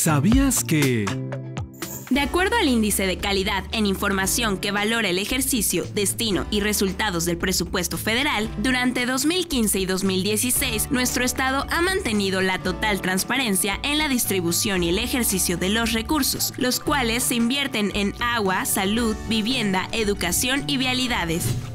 ¿Sabías que...? De acuerdo al Índice de Calidad en Información que valora el ejercicio, destino y resultados del presupuesto federal, durante 2015 y 2016, nuestro Estado ha mantenido la total transparencia en la distribución y el ejercicio de los recursos, los cuales se invierten en agua, salud, vivienda, educación y vialidades.